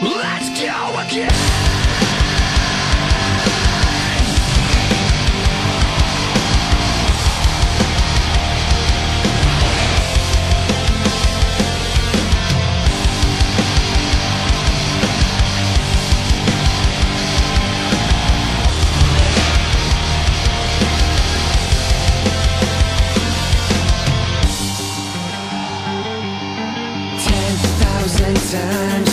Let's go again. 10,000 times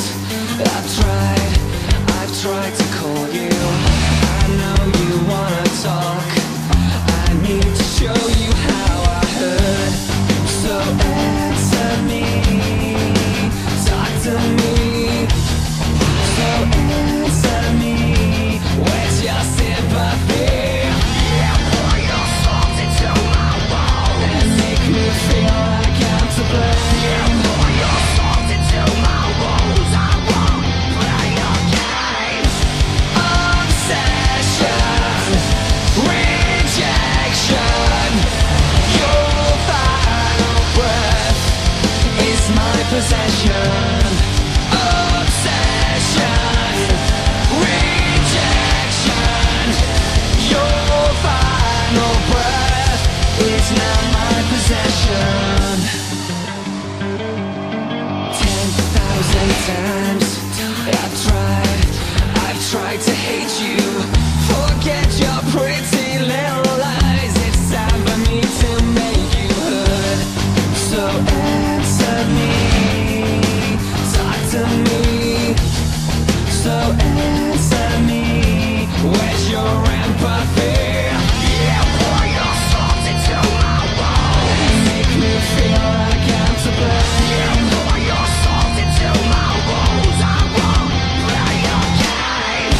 I've tried to call you. I know you wanna talk. I need to show you how I heard. So answer me, talk to me. So answer me, where's your sympathy? Yeah, pour your salt into my bowl and make me feel like I'm to blame. Yeah, pour your salt into my wounds. I won't play your game. Obsession, rejection. Your final breath is my possession. Obsession, rejection. Your final breath is now my possession. 10,000 times I've tried to hate you. Forget your pretty little lies. It's time for me to make you hurt. So answer me, talk to me. So answer me, where's your empathy? Yeah, pour your salt into my bowl and make me feel like I'm to blame. Yeah, pour your salt into my wounds. I won't play your game.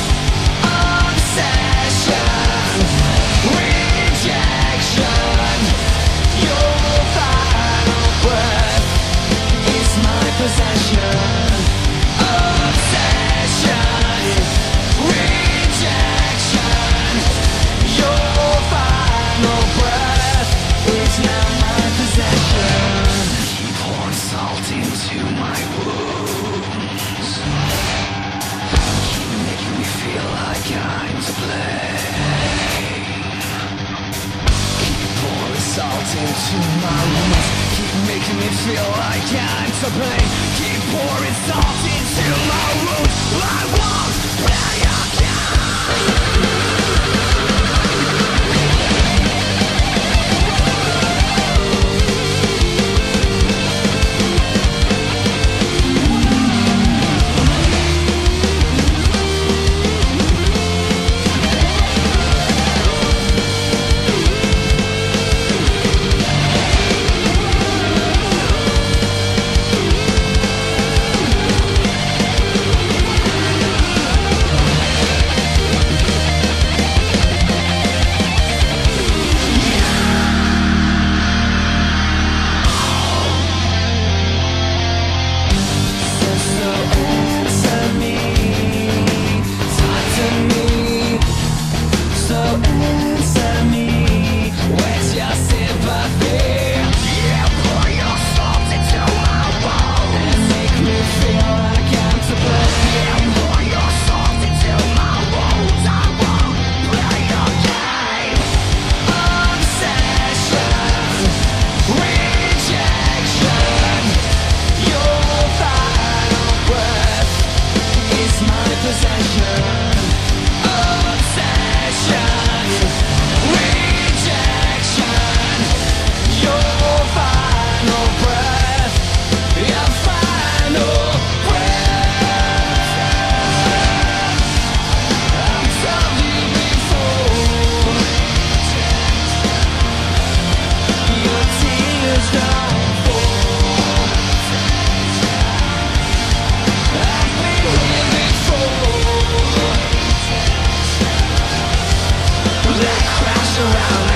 Obsession, rejection. Your final breath is my possession. Obsession, rejection. Your final breath is now my possession. Keep pouring salt into my wounds. Keep making me feel like I'm to blame. Keep pouring salt into my wounds. Keep making me feel like I'm to blame. Keep pouring salt into my wounds. I won't play your game. Around